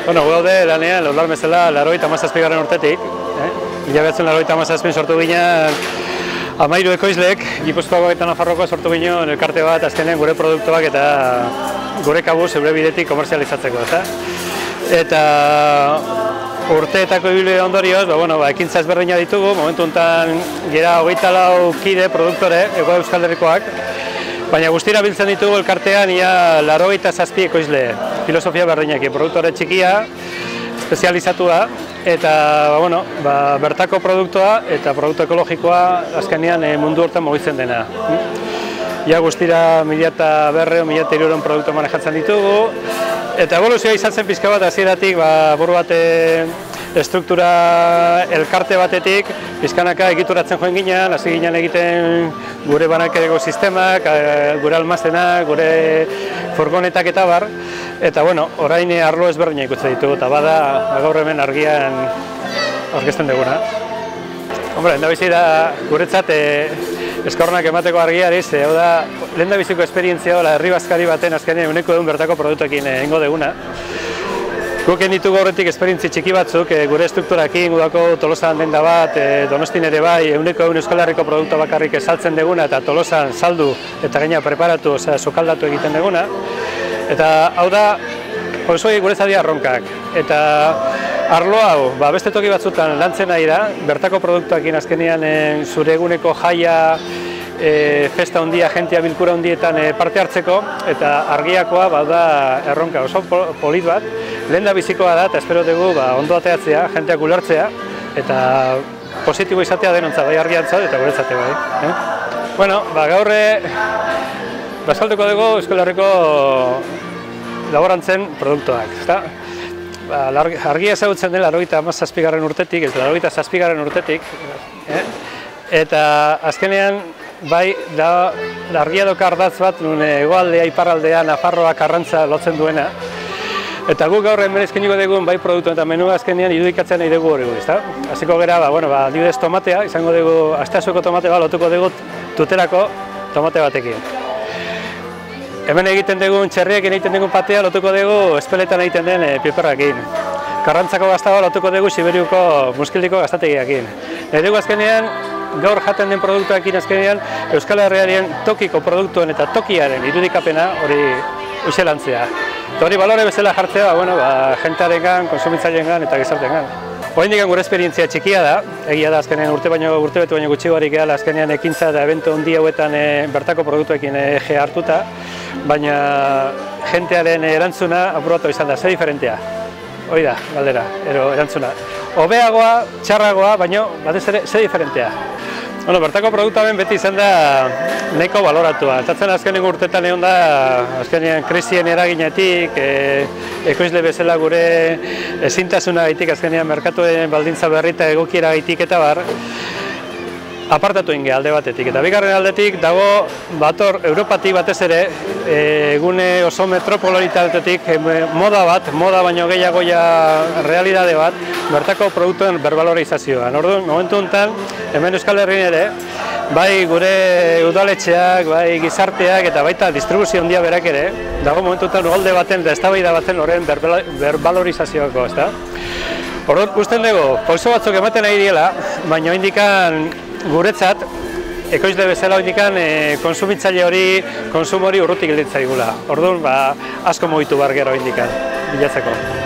Bueno, gaude lanean, Laudar bezala, 87. urtetik. Mila behatzen 87 sortu ginen 13 ekoizlek, Gipuzkoako eta Nafarroako sortu ginen elkarte bat azkenen gure produktuak eta gure kabuz eure bidetik komerzializatzeko, ezta? Eta urteetako ibilbide ondorioz, ekintza ezberdina ditugu, momentu honetan gera 24 kide produktore, Hego Euskal Herrikoak, baina guztira biltzen ditugu elkartean ia 87 ekoizle, filosofia berdinekin, produktore txikia, espezializatua, eta bertako produktua eta produktu ekologikoa azkenean mundu hortan mugitzen dena. Ia guztira 1.200, 1.300 produktu manejatzen ditugu, eta evoluzioa izan zen pixka bat hasieratik buru bat estruktura elkarte batetik pizkanaka egituratzen joan ginen, hasi ginen egiten gure banakereko sistemak, gure almazenak, gure furgonetak eta bar, eta orain arlo ezberdina ikutzen ditugu, eta bada gaur hemen argian aurkezten duguna. Lehendabizi da guretzat eskornak emateko argiari, hau da lehendabiziko esperientzia dola herri bazkari baten azkenean uneko egun bertako produktuekin egingo duguna. Guk ditugu horretik esperientzi txiki batzuk, gure estrukturakin, gudako Tolosan denda bat, Donostin ere bai, uneko egun Euskal Herriko produktu bakarrik saltzen duguna eta Tolosan saldu eta gaina preparatu, sukaldatu egiten duguna. Eta hau da, osoi guretzat dira erronkak. Eta arlo hau, beste toki batzutan lantzen nahi da, bertako produktuakin azkenean zure eguneko jaia, festa handia, jentia bilkura handietan parte hartzeko, eta argiakoa da erronka oso polit bat, lehendabizikoa da, eta espero dugu ondo ateatzea, jenteak ulertzea, eta positibo izatea denontzat, bai argiantzat eta guretzate bai. Gaur bazkalduko dugu Euskal Herriko laborantzen produktuak. Argia ezagutzen dela 87. urtetik, ez 87. urtetik, eta azkenean bai, argia doka ardatz bat, hegoaldea, iparraldea, Nafarroa, Karrantza lotzen duena. Eta guk gaur hemen eskainiko dugun bai produktu eta menua azkenean irudikatzen nahi dugu hori gure, ezta? Hasiko gera, adibidez tomatea, izango dugu, asteazuko tomate bat lotuko dugu tuterako tomate batekin. Hemen egiten dugun txerriekin egiten dugun patea lotuko dugu espeletan egiten den piperrakin. Karrantzako gaztaba lotuko dugu Siberiuko muskildiko gaztategiakin. Nahi dugu azkenean, gaur jaten den produktuakin azkenean Euskal Herriaren tokiko produktuen eta tokiaren irudikapena hori uxelantzea. Eta hori balore bezala jartzea, jentearengan, konsumitzaileengan eta gizarteengan. Oraindik gure esperientzia txikia da, egia da azkenean urtebete baino gutxi barik gehala azkenean ekintza eta eventu handi hauetan bertako produktuekin eje hartuta, baina jentearen erantzuna apuratu izan da, ze diferentea. Hori da, galdera, erantzuna. Hobeagoa, txarragoa, baina batez ere, ze diferentea. Bertako produktuaren beti izan da nahiko baloratua. Entzatzen azkeneko urtetan egon da, azkenean krisien eraginetik, ekoizle bezala gure ezintasuna gaitik, azkenean merkatuen baldintza berri eta egokiera gaitik eta bar, apartatu inge alde batetik. Eta bigarren aldetik dago bator Europatik batez ere, egune oso metropolitatetik moda bat, moda baino gehiago realidade bat, bertako produktuen berbalorizazioa. Orduan, momentu honetan, hemen Euskal Herrian ere, bai gure udaletxeak, bai gizarteak eta baita distribuzio handia berak ere, dago momentu honetan ugalde baten eta eztabaida baten horren berbalorizazioako, ezta? Orduan, usten dugu, pauso batzuk ematen nahi diela, baina indikan guretzat, ekoizle bezala indikan konsumitzaile hori, konsumo hori urrutik gilditzen zaigula. Orduan, asko mugitu bar gero indikan, bilatzeko.